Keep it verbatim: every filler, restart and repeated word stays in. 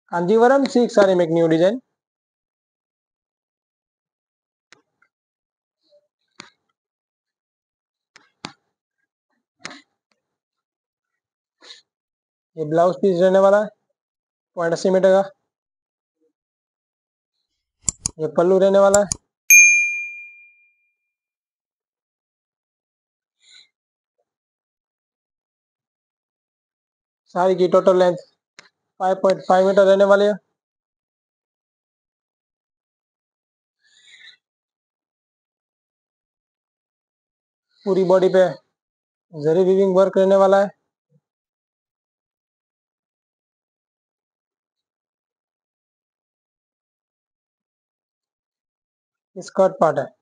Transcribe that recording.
Kanjeevaram silk sari में एक new design. ये ब्लाउज पीस रहने वाला है पॉइंट अस्सी मीटर का। ये पल्लू रहने वाला है। साड़ी की total length five point five metre रहने वाली है। पूरी बॉडी पे जरी वीविंग वर्क रहने वाला है। स्कर्ट पार्ट है।